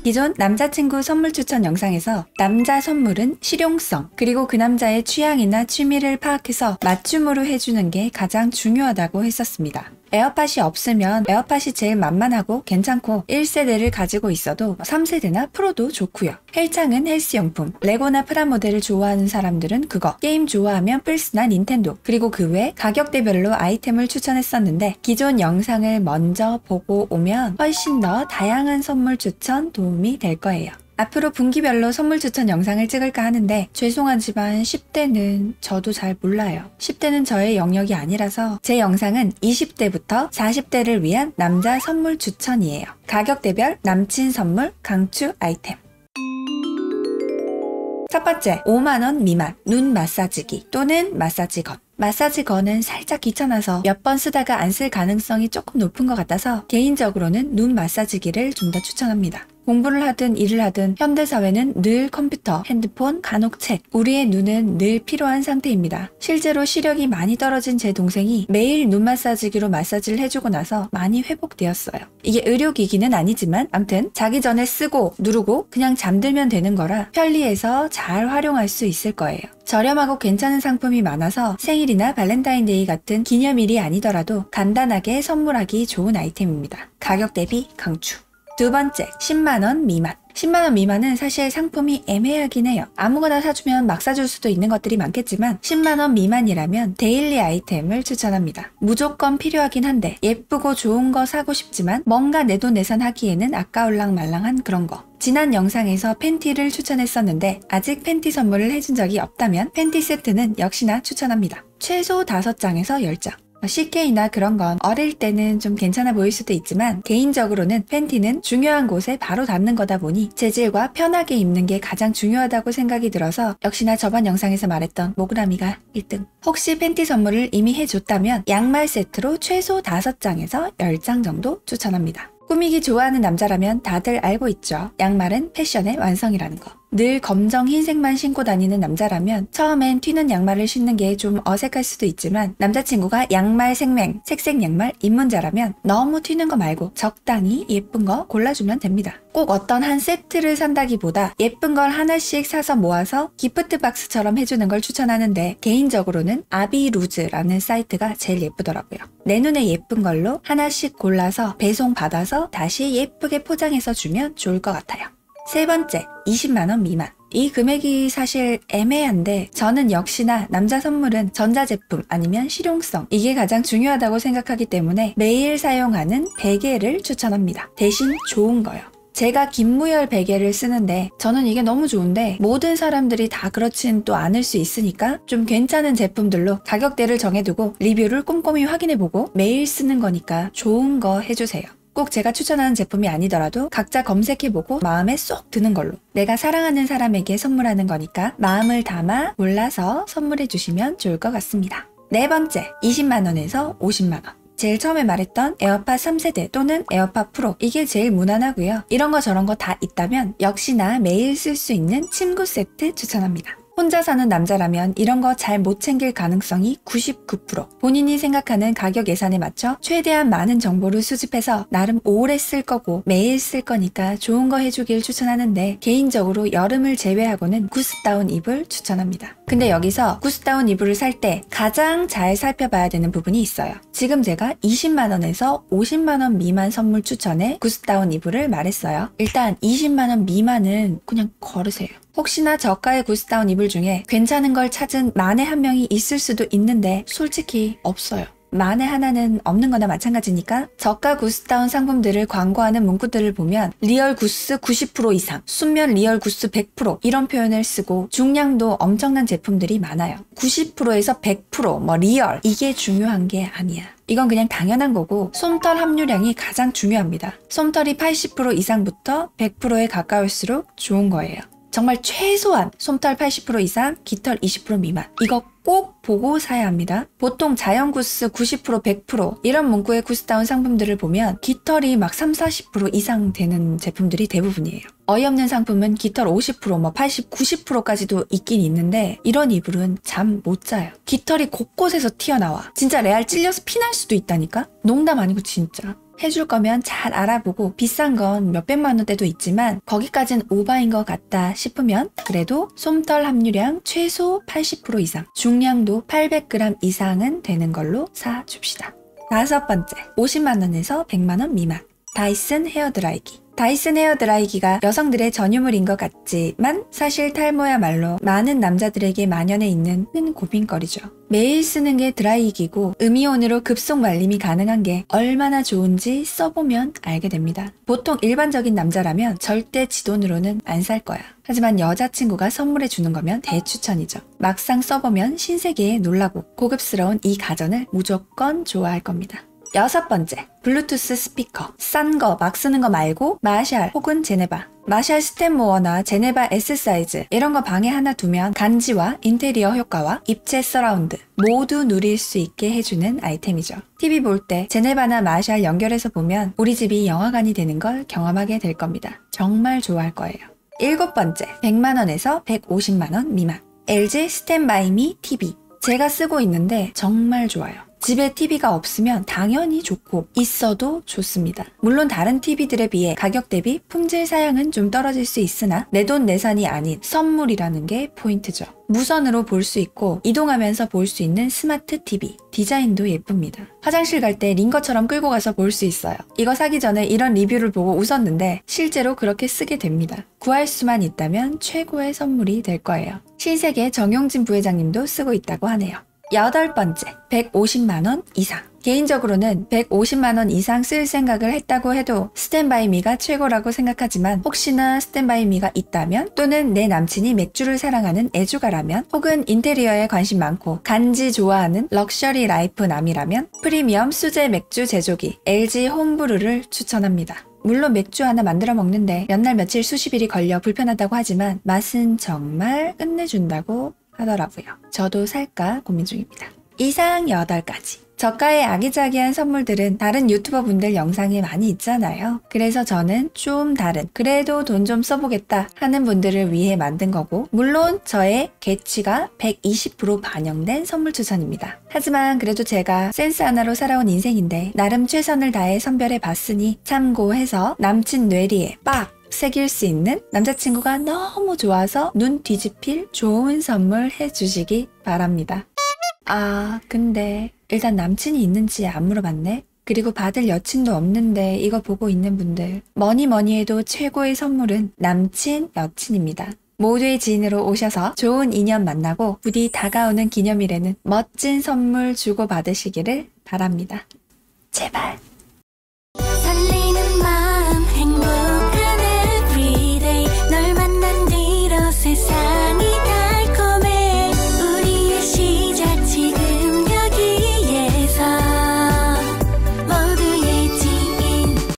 기존 남자친구 선물 추천 영상에서 남자 선물은 실용성, 그리고 그 남자의 취향이나 취미를 파악해서 맞춤으로 해주는 게 가장 중요하다고 했었습니다. 에어팟이 없으면 에어팟이 제일 만만하고 괜찮고 1세대를 가지고 있어도 3세대나 프로도 좋고요. 헬창은 헬스용품, 레고나 프라모델을 좋아하는 사람들은 그거, 게임 좋아하면 플스나 닌텐도, 그리고 그 외 가격대별로 아이템을 추천했었는데 기존 영상을 먼저 보고 오면 훨씬 더 다양한 선물 추천 도움이 될 거예요. 앞으로 분기별로 선물 추천 영상을 찍을까 하는데 죄송하지만 10대는 저도 잘 몰라요. 10대는 저의 영역이 아니라서 제 영상은 20대부터 40대를 위한 남자 선물 추천이에요. 가격대별 남친 선물 강추 아이템. 첫 번째, 5만원 미만 눈 마사지기 또는 마사지건. 마사지건은 살짝 귀찮아서 몇 번 쓰다가 안 쓸 가능성이 조금 높은 것 같아서 개인적으로는 눈 마사지기를 좀 더 추천합니다. 공부를 하든 일을 하든 현대사회는 늘 컴퓨터, 핸드폰, 간혹 책, 우리의 눈은 늘 필요한 상태입니다. 실제로 시력이 많이 떨어진 제 동생이 매일 눈 마사지기로 마사지를 해주고 나서 많이 회복되었어요. 이게 의료기기는 아니지만 암튼 자기 전에 쓰고 누르고 그냥 잠들면 되는 거라 편리해서 잘 활용할 수 있을 거예요. 저렴하고 괜찮은 상품이 많아서 생일이나 발렌타인데이 같은 기념일이 아니더라도 간단하게 선물하기 좋은 아이템입니다. 가격 대비 강추. 두 번째, 10만원 미만. 10만원 미만은 사실 상품이 애매하긴 해요. 아무거나 사주면 막 사줄 수도 있는 것들이 많겠지만 10만원 미만이라면 데일리 아이템을 추천합니다. 무조건 필요하긴 한데 예쁘고 좋은 거 사고 싶지만 뭔가 내돈내산하기에는 아까울랑 말랑한 그런 거. 지난 영상에서 팬티를 추천했었는데 아직 팬티 선물을 해준 적이 없다면 팬티 세트는 역시나 추천합니다. 최소 5장에서 10장. CK나 그런 건 어릴 때는 좀 괜찮아 보일 수도 있지만 개인적으로는 팬티는 중요한 곳에 바로 닿는 거다 보니 재질과 편하게 입는 게 가장 중요하다고 생각이 들어서 역시나 저번 영상에서 말했던 모그라미가 1등. 혹시 팬티 선물을 이미 해줬다면 양말 세트로 최소 5장에서 10장 정도 추천합니다. 꾸미기 좋아하는 남자라면 다들 알고 있죠. 양말은 패션의 완성이라는 거. 늘 검정 흰색만 신고 다니는 남자라면 처음엔 튀는 양말을 신는 게 좀 어색할 수도 있지만 남자친구가 양말 생맹, 색색 양말 입문자라면 너무 튀는 거 말고 적당히 예쁜 거 골라주면 됩니다. 꼭 어떤 한 세트를 산다기보다 예쁜 걸 하나씩 사서 모아서 기프트 박스처럼 해주는 걸 추천하는데 개인적으로는 아비루즈라는 사이트가 제일 예쁘더라고요. 내 눈에 예쁜 걸로 하나씩 골라서 배송 받아서 다시 예쁘게 포장해서 주면 좋을 것 같아요. 세 번째, 20만원 미만. 이 금액이 사실 애매한데 저는 역시나 남자 선물은 전자제품 아니면 실용성, 이게 가장 중요하다고 생각하기 때문에 매일 사용하는 베개를 추천합니다. 대신 좋은 거요. 제가 김무열 베개를 쓰는데 저는 이게 너무 좋은데 모든 사람들이 다 그렇진 또 않을 수 있으니까 좀 괜찮은 제품들로 가격대를 정해두고 리뷰를 꼼꼼히 확인해보고 매일 쓰는 거니까 좋은 거 해주세요. 꼭 제가 추천하는 제품이 아니더라도 각자 검색해보고 마음에 쏙 드는 걸로. 내가 사랑하는 사람에게 선물하는 거니까 마음을 담아 골라서 선물해주시면 좋을 것 같습니다. 네 번째, 20만원에서 50만원. 제일 처음에 말했던 에어팟 3세대 또는 에어팟 프로, 이게 제일 무난하고요. 이런 거 저런 거 다 있다면 역시나 매일 쓸 수 있는 침구 세트 추천합니다. 혼자 사는 남자라면 이런 거 잘 못 챙길 가능성이 99%. 본인이 생각하는 가격 예산에 맞춰 최대한 많은 정보를 수집해서 나름 오래 쓸 거고 매일 쓸 거니까 좋은 거 해주길 추천하는데 개인적으로 여름을 제외하고는 구스다운 이불 추천합니다. 근데 여기서 구스다운 이불을 살 때 가장 잘 살펴봐야 되는 부분이 있어요. 지금 제가 20만원에서 50만원 미만 선물 추천에 구스다운 이불을 말했어요. 일단 20만원 미만은 그냥 걸으세요. 혹시나 저가의 구스다운 이불 중에 괜찮은 걸 찾은 만에 한 명이 있을 수도 있는데 솔직히 없어요. 만에 하나는 없는 거나 마찬가지니까 저가 구스다운 상품들을 광고하는 문구들을 보면 리얼 구스 90% 이상, 순면 리얼 구스 100% 이런 표현을 쓰고 중량도 엄청난 제품들이 많아요. 90%에서 100% 뭐 리얼, 이게 중요한 게 아니야. 이건 그냥 당연한 거고 솜털 함유량이 가장 중요합니다. 솜털이 80% 이상부터 100%에 가까울수록 좋은 거예요. 정말 최소한 솜털 80% 이상, 깃털 20% 미만. 이거 꼭 보고 사야 합니다. 보통 자연 구스 90%, 100% 이런 문구의 구스다운 상품들을 보면 깃털이 막 30, 40% 이상 되는 제품들이 대부분이에요. 어이없는 상품은 깃털 50%, 뭐 80, 90%까지도 있긴 있는데 이런 이불은 잠 못 자요. 깃털이 곳곳에서 튀어나와. 진짜 레알 찔려서 피날 수도 있다니까? 농담 아니고 진짜. 해줄 거면 잘 알아보고 비싼 건 몇백만 원대도 있지만 거기까진 오바인 것 같다 싶으면 그래도 솜털 함유량 최소 80% 이상, 중량도 800g 이상은 되는 걸로 사줍시다. 다섯 번째, 50만 원에서 100만 원 미만. 다이슨 헤어드라이기. 다이슨 헤어드라이기가 여성들의 전유물인 것 같지만 사실 탈모야말로 많은 남자들에게 만연해 있는 큰 고민거리죠. 매일 쓰는 게 드라이기고 음이온으로 급속 말림이 가능한 게 얼마나 좋은지 써보면 알게 됩니다. 보통 일반적인 남자라면 절대 지 돈으로는 안 살 거야. 하지만 여자친구가 선물해 주는 거면 대추천이죠. 막상 써보면 신세계에 놀라고 고급스러운 이 가전을 무조건 좋아할 겁니다. 여섯 번째, 블루투스 스피커. 싼 거 막 쓰는 거 말고 마샬 혹은 제네바. 마샬 스탠모어나 제네바 S 사이즈 이런 거 방에 하나 두면 간지와 인테리어 효과와 입체 서라운드 모두 누릴 수 있게 해주는 아이템이죠. TV 볼 때 제네바나 마샬 연결해서 보면 우리 집이 영화관이 되는 걸 경험하게 될 겁니다. 정말 좋아할 거예요. 일곱 번째, 100만 원에서 150만 원 미만. LG 스탠바이미 TV. 제가 쓰고 있는데 정말 좋아요. 집에 TV가 없으면 당연히 좋고 있어도 좋습니다. 물론 다른 TV들에 비해 가격 대비 품질 사양은 좀 떨어질 수 있으나 내돈내산이 아닌 선물이라는 게 포인트죠. 무선으로 볼 수 있고 이동하면서 볼 수 있는 스마트 TV. 디자인도 예쁩니다. 화장실 갈 때 링거처럼 끌고 가서 볼 수 있어요. 이거 사기 전에 이런 리뷰를 보고 웃었는데 실제로 그렇게 쓰게 됩니다. 구할 수만 있다면 최고의 선물이 될 거예요. 신세계 정용진 부회장님도 쓰고 있다고 하네요. 여덟 번째, 150만 원 이상. 개인적으로는 150만 원 이상 쓸 생각을 했다고 해도 스탠바이미가 최고라고 생각하지만 혹시나 스탠바이미가 있다면 또는 내 남친이 맥주를 사랑하는 애주가라면 혹은 인테리어에 관심 많고 간지 좋아하는 럭셔리 라이프 남이라면 프리미엄 수제 맥주 제조기 LG 홈브루를 추천합니다. 물론 맥주 하나 만들어 먹는데 몇 날 며칠 수십 일이 걸려 불편하다고 하지만 맛은 정말 끝내준다고 하더라고요. 저도 살까 고민 중입니다. 이상 8가지. 저가의 아기자기한 선물들은 다른 유튜버 분들 영상에 많이 있잖아요. 그래서 저는 좀 다른, 그래도 돈 좀 써보겠다 하는 분들을 위해 만든 거고 물론 저의 개취가 120% 반영된 선물 추천입니다. 하지만 그래도 제가 센스 하나로 살아온 인생인데 나름 최선을 다해 선별해 봤으니 참고해서 남친 뇌리에 빡! 새길 수 있는 남자친구가 너무 좋아서 눈 뒤집힐 좋은 선물 해주시기 바랍니다. 아, 근데 일단 남친이 있는지 안 물어봤네? 그리고 받을 여친도 없는데 이거 보고 있는 분들 뭐니 해도 최고의 선물은 남친, 여친입니다. 모두의 지인으로 오셔서 좋은 인연 만나고 부디 다가오는 기념일에는 멋진 선물 주고받으시기를 바랍니다. 제발.